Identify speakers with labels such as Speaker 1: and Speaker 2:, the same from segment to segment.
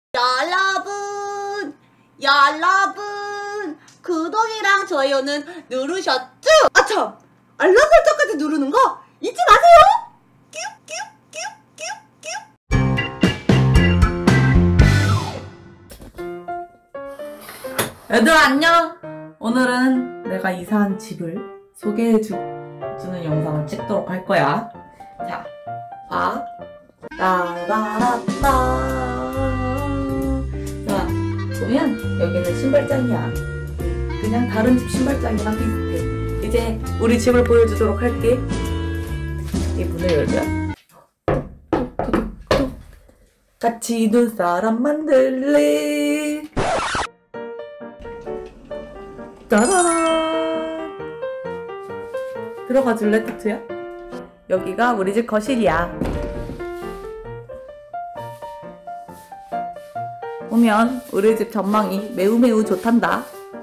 Speaker 1: 여러분 구독이랑 좋아요는 누르셨죠? 아참! 알람 설정까지 누르는 거 잊지 마세요!
Speaker 2: 얘들아 안녕! 오늘은 내가 이사한 집을 소개해주는 영상을 찍도록 할 거야. 자, 봐. 따라라따. 자, 보면 여기는 신발장이야. 그냥 다른 집 신발장이랑 비슷해. 이제 우리 집을 보여주도록 할게. 이 문을 열면 같이 눈사람 만들래. 짜라란! 들어가 줄래, 타투야? 여기가 우리 집 거실이야. 보면 우리 집 전망이 매우 좋단다.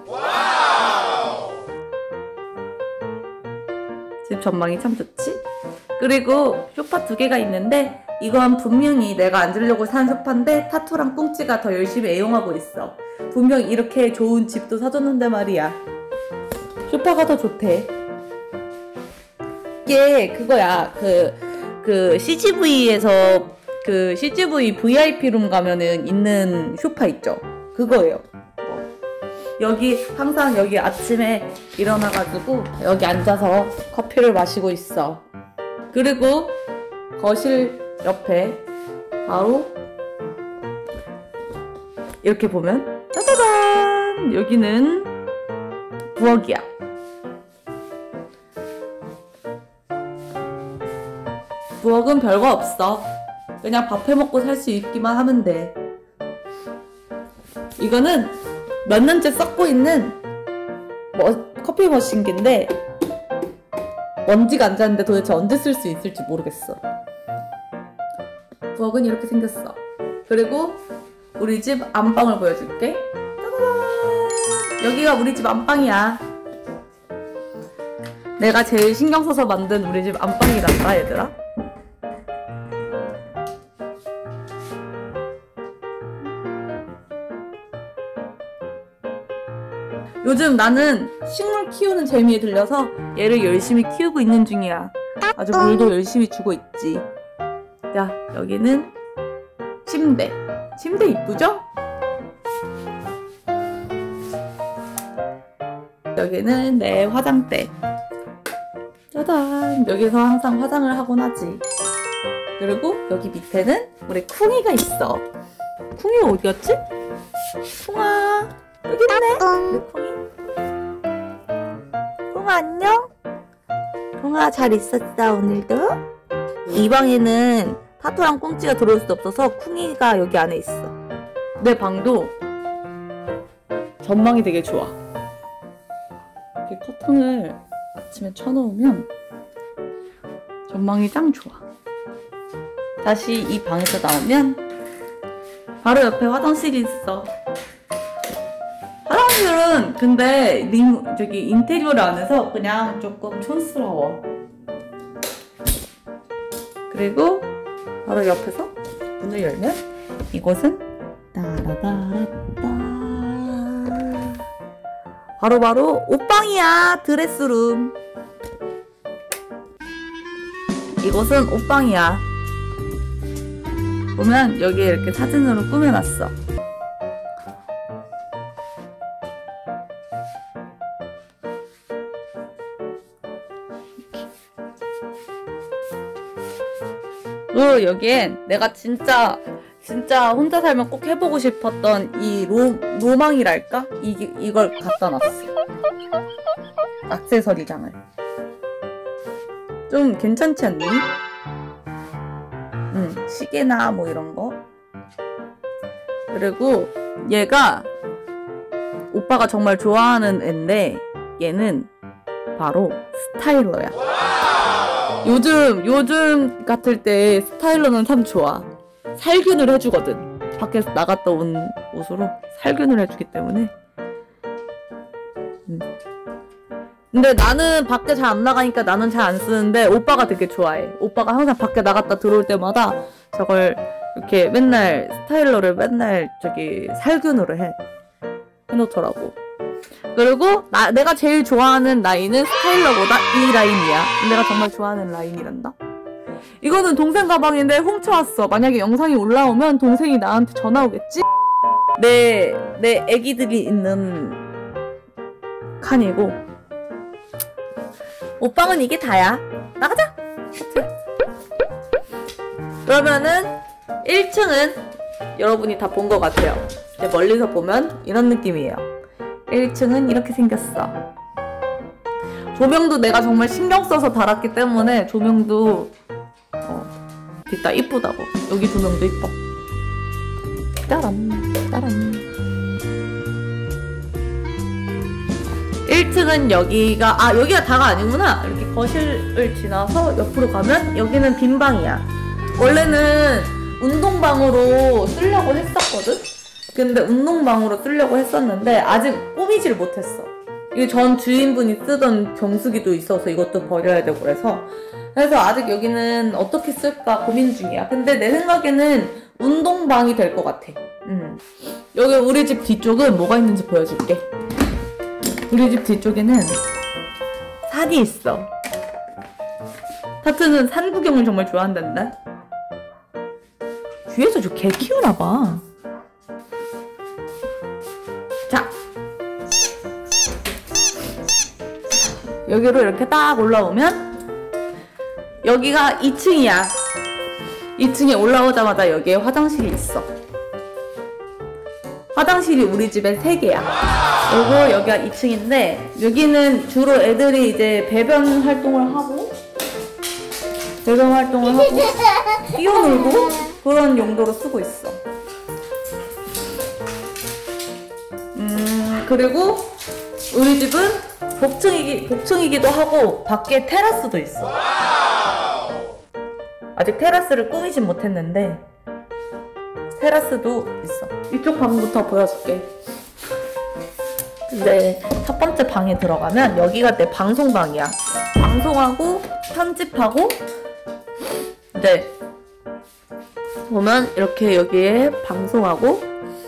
Speaker 2: 집 전망이 참 좋지? 그리고 소파 2개가 있는데 이건 분명히 내가 앉으려고 산 소파인데 타투랑 꿍찌가 더 열심히 애용하고 있어. 분명 이렇게 좋은 집도 사줬는데 말이야. 소파가 더 좋대. 이게 그거야. 그 CGV에서 그 CGV VIP룸 가면은 있는 소파 있죠? 그거예요. 여기 항상 여기 아침에 일어나가지고 여기 앉아서 커피를 마시고 있어. 그리고 거실 옆에 바로 이렇게 보면 짜자잔! 여기는 부엌이야. 부엌은 별거 없어. 그냥 밥 해먹고 살 수 있기만 하면 돼. 이거는 몇 년째 썩고 있는 커피 머신기인데 먼지가 앉았는데 도대체 언제 쓸 수 있을지 모르겠어. 부엌은 이렇게 생겼어. 그리고 우리 집 안방을 보여줄게. 짜자잔! 여기가 우리 집 안방이야. 내가 제일 신경 써서 만든 우리 집 안방이란다, 얘들아. 요즘 나는 식물 키우는 재미에 들려서 얘를 열심히 키우고 있는 중이야. 아주 물도 열심히 주고 있지. 자, 여기는 침대. 침대 이쁘죠? 여기는 내 화장대. 짜잔! 여기서 항상 화장을 하곤 하지. 그리고 여기 밑에는 우리 쿵이가 있어. 쿵이가 어디갔지? 쿵아! 여기 있네! 우리 쿵이. 쿵아 안녕? 쿵아 잘 있었어 오늘도? 이 방에는 타투랑 꽁찌가 들어올 수 없어서 쿵이가 여기 안에 있어. 내 방도 전망이 되게 좋아. 이렇게 커튼을 아침에 쳐놓으면 전망이 짱 좋아. 다시 이 방에서 나오면 바로 옆에 화장실이 있어. 화장실은 근데 저기 인테리어를 안 해서 그냥 조금 촌스러워. 그리고 바로 옆에서 문을 열면 이곳은 따라다라따 바로 옷방이야. 드레스룸. 이곳은 옷방이야. 보면 여기에 이렇게 사진으로 꾸며놨어. 그리고 여기엔 내가 진짜 혼자 살면 꼭 해보고 싶었던 이 로망이랄까? 이걸 갖다 놨어. 액세서리장을. 좀 괜찮지 않니? 시계나 뭐 이런 거. 그리고 얘가 오빠가 정말 좋아하는 앤데 얘는 바로 스타일러야. 요즘 같을 때 스타일러는 참 좋아. 살균을 해주거든. 밖에서 나갔다 온 옷으로 살균을 해주기 때문에. 근데 나는 밖에 잘 안 나가니까 나는 잘 안 쓰는데 오빠가 되게 좋아해. 오빠가 항상 밖에 나갔다 들어올 때마다 저걸 이렇게 맨날 스타일러를 맨날 저기 살균으로 해놓더라고. 그리고 내가 제일 좋아하는 라인은 스타일러보다 이 라인이야. 내가 정말 좋아하는 라인이란다. 이거는 동생 가방인데 훔쳐왔어. 만약에 영상이 올라오면 동생이 나한테 전화 오겠지? 내 애기들이 있는 칸이고, 옷방은 이게 다야. 나가자! 그러면은 1층은 여러분이 다 본 것 같아요. 멀리서 보면 이런 느낌이에요. 1층은 이렇게 생겼어. 조명도 내가 정말 신경 써서 달았기 때문에 조명도 진짜 이쁘다고. 여기 조명도 이뻐. 따란 따란. 1층은 여기가 다가 아니구나. 이렇게 거실을 지나서 옆으로 가면 여기는 빈 방이야. 원래는 운동방으로 쓰려고 했었거든? 근데 운동방으로 쓰려고 했었는데 아직 꾸미지를 못했어. 이게 전 주인분이 쓰던 정수기도 있어서 이것도 버려야 되고 그래서 아직 여기는 어떻게 쓸까 고민 중이야. 근데 내 생각에는 운동방이 될 것 같아. 여기 우리 집 뒤쪽은 뭐가 있는지 보여줄게. 우리 집 뒤쪽에는 산이 있어. 타투는 산 구경을 정말 좋아한단다. 뒤에서 저 개 키우나봐. 자, 여기로 이렇게 딱 올라오면 여기가 2층이야. 2층에 올라오자마자 여기에 화장실이 있어. 화장실이 우리 집에 3개야. 그리고 여기가 2층인데 여기는 주로 애들이 이제 배변 활동을 하고 뛰어놀고 그런 용도로 쓰고 있어. 그리고 우리 집은 복층이기도 하고 밖에 테라스도 있어. 아직 테라스를 꾸미진 못했는데 테라스도 있어. 이쪽 방부터 보여줄게. 근데 첫 번째 방에 들어가면 여기가 내 방송방이야. 방송하고 편집하고 이제 보면 이렇게 여기에 방송하고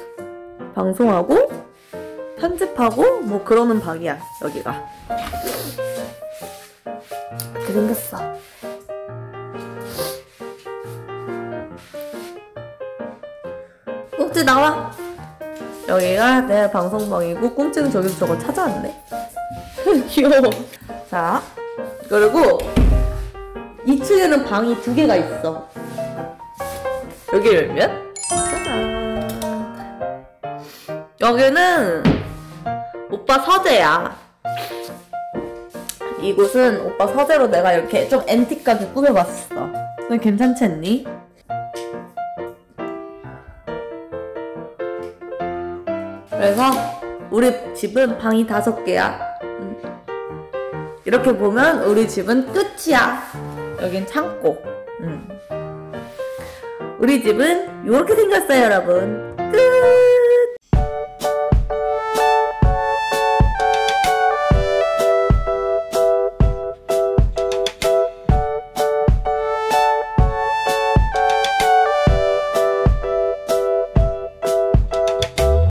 Speaker 2: 편집하고 뭐 그러는 방이야. 여기가 이렇게 생겼어. 꽁치 나와. 여기가 내 방송방이고 꽁치는 저기서 저걸 찾아왔네. 귀여워. 자, 그리고 2층에는 방이 2개가 있어. 여기를 열면 짜잔. 여기는 오빠 서재야. 이곳은 오빠 서재로 내가 이렇게 좀 앤틱하게 꾸며봤어. 너 괜찮지 않니? 그래서 우리 집은 방이 5개야. 이렇게 보면 우리 집은 끝이야. 여긴 창고. 우리 집은 이렇게 생겼어요, 여러분. 끝!